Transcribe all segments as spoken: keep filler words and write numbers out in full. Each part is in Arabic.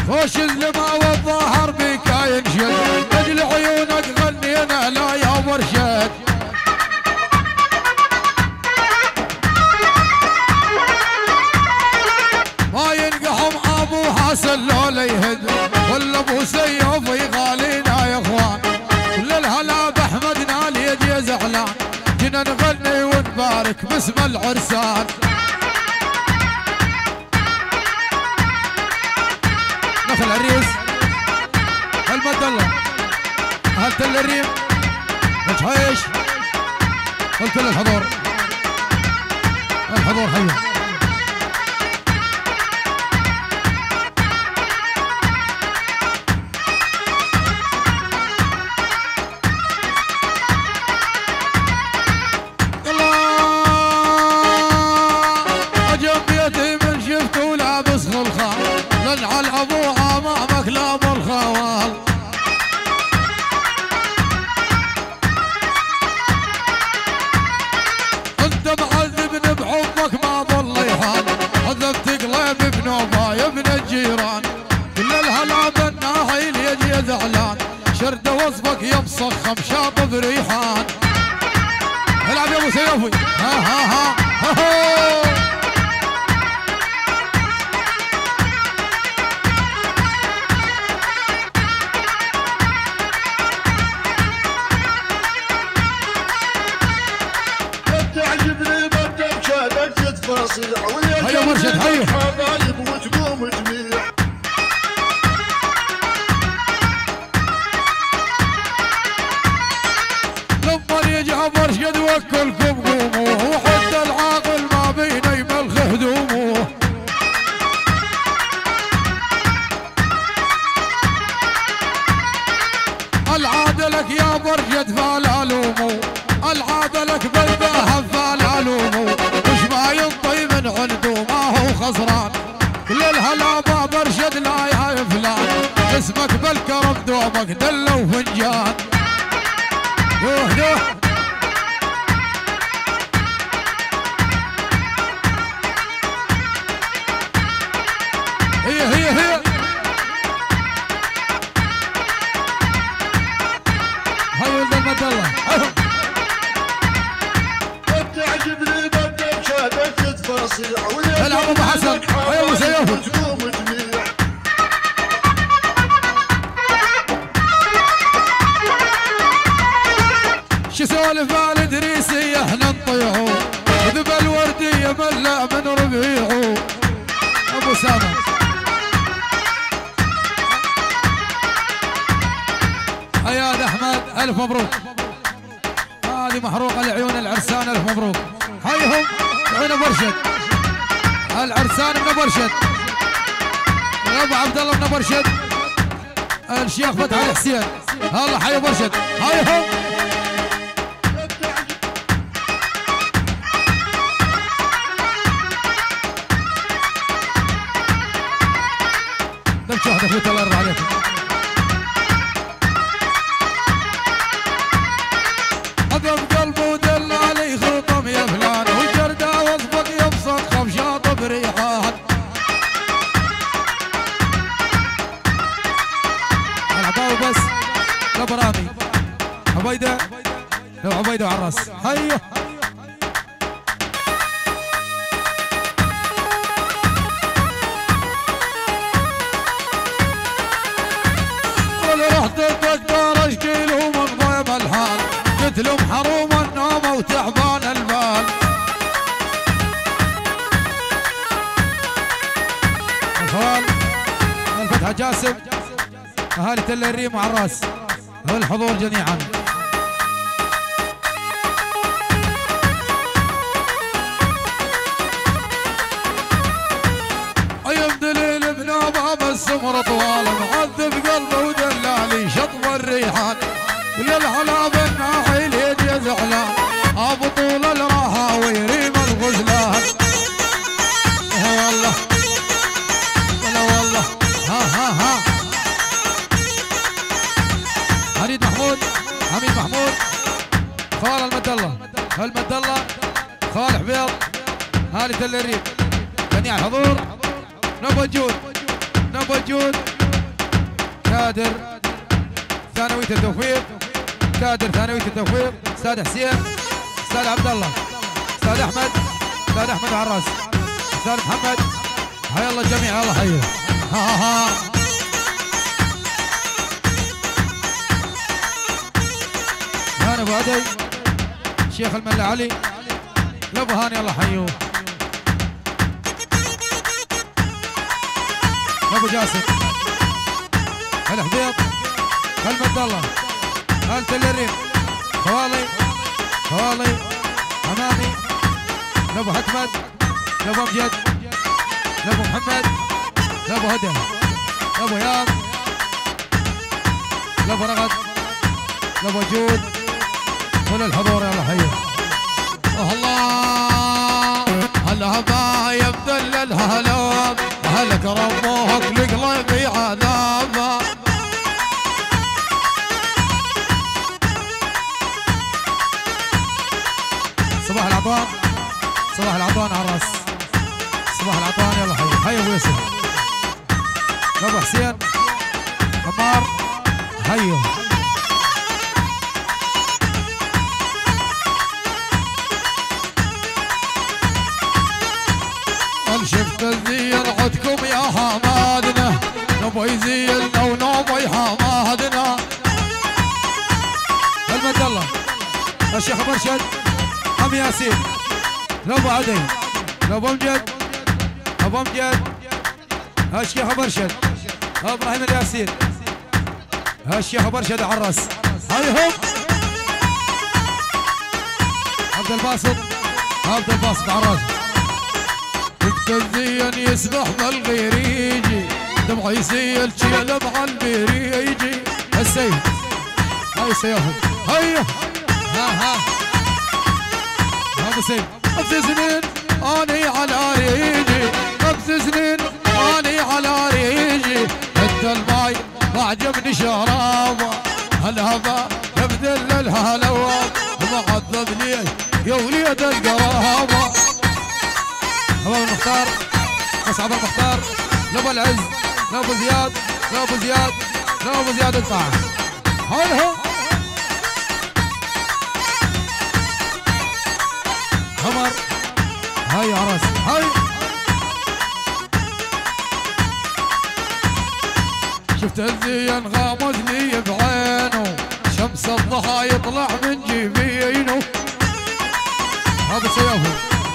وش الزما والظهر بك ينشد اجل عيونك غنينا لا يا مرشد ما ينقحم ابو حسن لو لا يهد ولا ابو سيوف يغالينا يا اخوان كل الهلا باحمد نالي يجي زعلان جينا نغني ونبارك باسم العرسان نفل العريس المدلة اهل تل الريم وجهيش والكل الحضور الحضور حيو على ابوها امامك لا بالخوال انت معذبني بحبك ما ظل يحال عذبت قلبي بنوبه يا ابن الجيران كل الهلا بالناحي يجي زعلان شرد وصفك يا مصخم شاطب ريحان العب يا ابو سيوفي ها ها ها ها, ها. هيا مرشد هيا حبايب وتقوم جميع لما يجي مرشد وكلكم قوموه وحتى العاقل ما بينا يملخ هدومه العادة لك يا مرشد فلا لومو العادة لك بالذهب فلا لومو وش ما ينطي من عنده ما هو خسران كل الهلا باب ارشد لا يا فلان اسمك بالكرم دومك دله وفنجان دوه دوه هي هي هي هاي ولد المدلة تعجبني بدك شهدك تفاصيل العب ابو حسن هيا ابو سيوف وتقوم جميع شو سولف الادريسيه احنا نطيعو ذب الورديه ملا من ربيعو ابو سامة اياد احمد الف مبروك هذه محروقه لعيون العرسان الف مبروك هيهم عيون برشد العرسان من برشد ابو عبد الله من برشد الشيخ فتحي الحسين الله حي برشد هيهم دم شهد اخوي الله يرضى عليكم اضرب قلبه ودل علي خطم يا فلان والجردة وصفك يبسط خف شاطب ريحان العباو بس لبرامي عبيدة لو عبيدة وعراس هيا رحت الدكتور اشكي لهم الضيم الحال قلت لهم حروم النوم وتعبان البال اخوان الفتحة جاسم اهالي تل الريم وعراس والحضور جميعا ايام دليل بنوبه بالسمر طوال معذب قلبه ودلالي شطب الريحان وللهلا بالناحي اليد زعلان ابو طول الراحه ويريم الغزلان والله ولا والله ها ها ها حميد محمود حميد محمود خال المدلة المدلة خال حبيض هالي تل الريم جميع الحضور نبى جود نبى جود كادر ثانوية التوفيق، كادر ثانوية التوفيق، استاذ حسين، استاذ عبد الله، استاذ احمد، استاذ احمد عراس، استاذ محمد، حيا الله الجميع الله حيه. ها ها هاني ابو عدي، شيخ الملا علي، لابو هاني الله حيوه، ابو جاسم، الحبيب، المد الله، ال تلريم، خوالي خوالي امامي، لابو حكمد، لابو امجد، لابو محمد، لابو هدى، لابو يام، لابو رغد، لابو جود، وللحضور يلا حيه. الله هلا يا بدل الهلا، اهلك ربوك لقلبي عذاب. صباح العطان، صباح العطان على الراس، صباح العطان يلا حي حي ابو يوسف، ابو حسين عمار حيو. هل شفت الزين عدكم يا حمادنا، نبغي زيننا ونبغي حمادنا. المد الله الشيخ مرشد، عم ياسين، لابو عدي، لابو امجد، ابو امجد، الشيخ مرشد، ابراهيم الياسين، الشيخ مرشد عراس، هايهم عبد الباسط، عبد الباسط عراس. شفت الزين يسبح بالغير يجي، دمع يسيل شيل مع البير يجي. السيف هاي سيفهم هيا ها ها ابو سيف. خمس سنين اني على ريجي، خمس سنين اني على ريجي، انت الماي ما عجبني شرابه، هالهبا يبذل الهلوه، معذب لي يا وليد القرابه. ابو المختار، مصعب المختار، لابو العز، لابو زياد، لابو زياد، لابو زياد الطاعه. هون عمر هاي عراس هاي. شفت الزين غامض لي بعينه، شمس الضحى يطلع من جبينه. ابو سيافو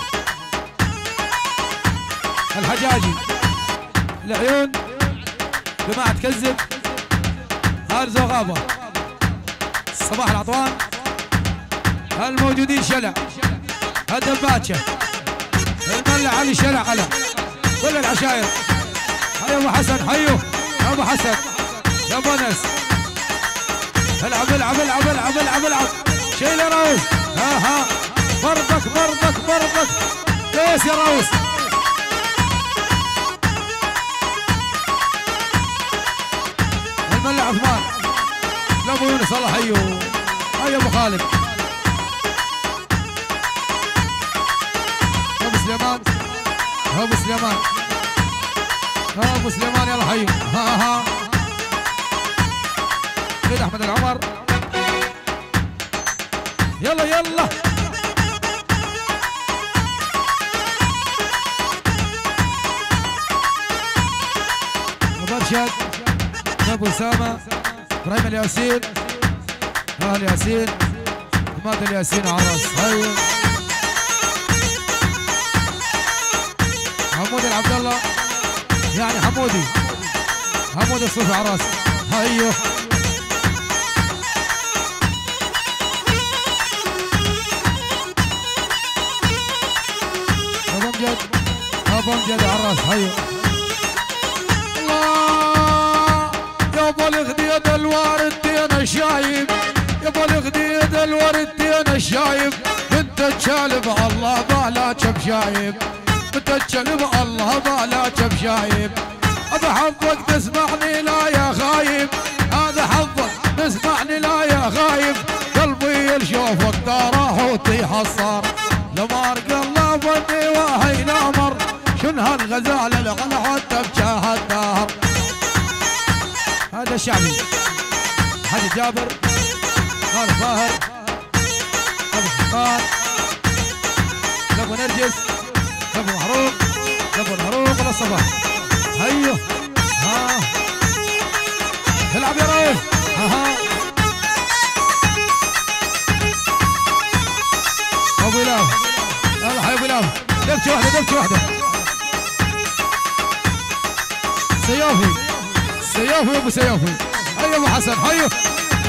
الحجاجي، العيون جماعة تكذب، هارزو غابة، صباح العطوان، الموجودين شلع، الدباتشة، الملا علي شلع على كل العشاير. حي ابو حسن، حيو ابو حسن يا ابو انس. العب العب العب العب العب العب شيل يا راوس، ها ها برضك برضك برضك ليش يا راوس. الملا عثمان، لابو يونس الله حيو، هيا ابو خالد، ابو سليمان، ابو سليمان، ابو سليمان يلا حي ها ها. سيد احمد العمر يلا يلا. مرشد، ابو اسامه، ابراهيم الياسين، اهل ياسين، حماد الياسين عرس هاي. حمود العبد الله يعني حمودي، حمود الصوفي عراس هايو. ابو امجد، ابو امجد عراس هايو. الله يا ابو الغديد الواردين الشايب، يا ابو الغديد الواردين الشايب، انت تشالب الله بالا شب شايب، بتجلب الله بالا شب شايب. هذا حظك تسمعني لا يا خايب، هذا حظك تسمعني لا يا خايب. قلبي يشوفك داره وطيح الصار، لمار قلبني وهي نامر، شن هالغزال الغلا حتى بجاه الدهر. هذا حسن الشعبي، حاج جابر، خالد ظاهر، ابو سلطان، ابو نرجس، ابو محروق، ابو محروق للصباح. هيو ها العب يا رؤوف. ها ها ابو لام، يلا حي ابو لام، دبشه واحده دبشه واحده. سيوفي سيوفي ابو سيوفي. هيا ابو حسن هيا